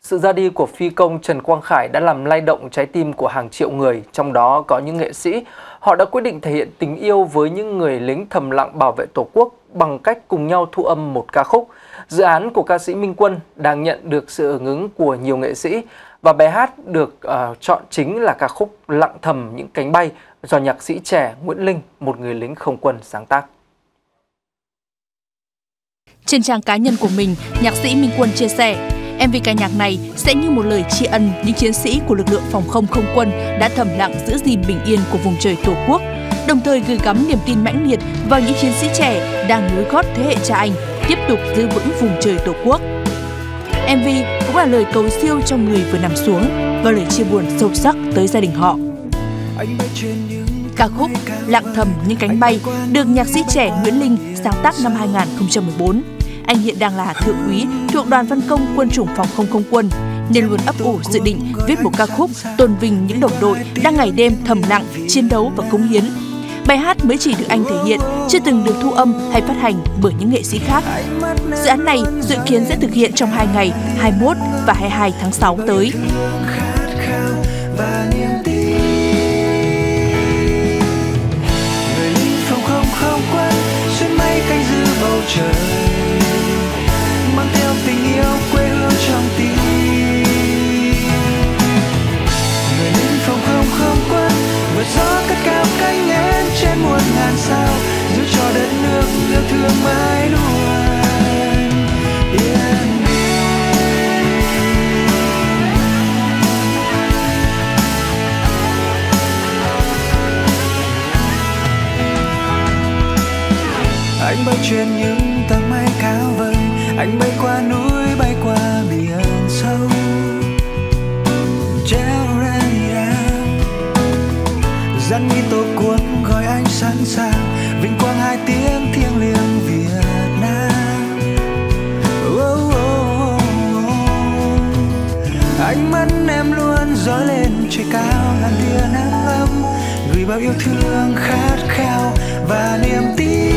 Sự ra đi của phi công Trần Quang Khải đã làm lay động trái tim của hàng triệu người, trong đó có những nghệ sĩ. Họ đã quyết định thể hiện tình yêu với những người lính thầm lặng bảo vệ Tổ quốc bằng cách cùng nhau thu âm một ca khúc. Dự án của ca sĩ Minh Quân đang nhận được sự hưởng ứng của nhiều nghệ sĩ và bài hát được chọn chính là ca khúc Lặng thầm những cánh bay do nhạc sĩ trẻ Nguyễn Linh, một người lính không quân sáng tác. Trên trang cá nhân của mình, nhạc sĩ Minh Quân chia sẻ, MV ca nhạc này sẽ như một lời tri ân những chiến sĩ của lực lượng phòng không không quân đã thầm lặng giữ gìn bình yên của vùng trời Tổ quốc, đồng thời gửi gắm niềm tin mãnh liệt vào những chiến sĩ trẻ đang nối gót thế hệ cha anh tiếp tục giữ vững vùng trời Tổ quốc. MV cũng là lời cầu siêu cho người vừa nằm xuống và lời chia buồn sâu sắc tới gia đình họ. Ca khúc Lặng thầm những cánh bay được nhạc sĩ trẻ Nguyễn Linh sáng tác năm 2014. Anh hiện đang là thượng úy thuộc đoàn phân công quân chủng phòng không không quân, nên luôn ấp ủ dự định viết một ca khúc tôn vinh những đồng đội đang ngày đêm thầm lặng chiến đấu và cống hiến. Bài hát mới chỉ được anh thể hiện, chưa từng được thu âm hay phát hành bởi những nghệ sĩ khác. Dự án này dự kiến sẽ thực hiện trong 2 ngày 21 và 22 tháng 6 tới. Trời mang theo tình yêu quê hương trong tim, người lính phòng không không quân vượt gió cất cao cánh én trên muôn ngàn sao, giữ cho đất nước yêu thương mãi luôn yên bình. Anh bay trên những tầng mây cao vời, anh bay qua núi bay qua biển sâu, treo ra đi đàng dặn đi Tổ quốc gọi anh sẵn sàng, vinh quang 2 tiếng thiêng liêng Việt Nam. Ánh mắt em luôn dõi lên trời cao ngàn tia nắng ấm, gửi bao yêu thương khát khao và niềm tin.